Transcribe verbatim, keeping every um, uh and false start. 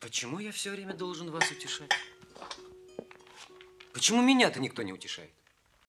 Почему я все время должен вас утешать? Почему меня-то никто не утешает?